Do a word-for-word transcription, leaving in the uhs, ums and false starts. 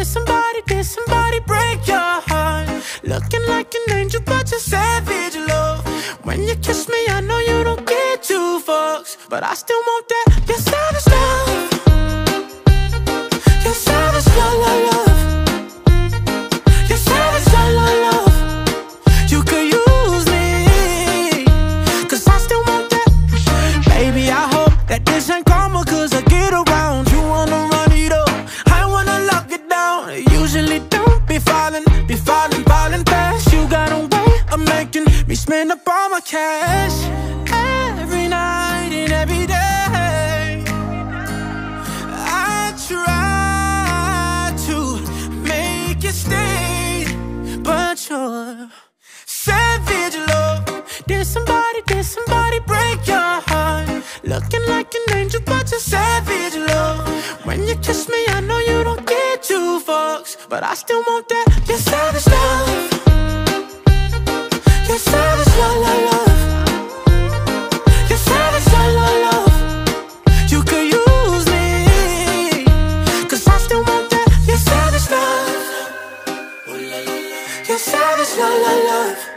somebody, did somebody break your heart? Looking like an angel, but you're savage, love. When you kiss me, I know you don't get two fucks, but I still want that, your savage love. Your savage love, love, love. Your savage love, love, love. You could use me, cause I still want that. Baby, I hope that this ain't karma, cause I get around. You wanna run it up, I wanna lock it down. I usually don't be falling, be falling, falling fast. You got a way of making me spend up all my cash. Every night and every day I try to make you stay, but you're savage, love. Did somebody, did somebody break your heart? Looking like an angel, but you're savage, love. When you kiss me, I know you don't get two fucks, but I still want that, your savage love. Your savage love, love, love. Your savage love, love, love. You could use me, cause I still want that, your savage love. Your savage love, love, love.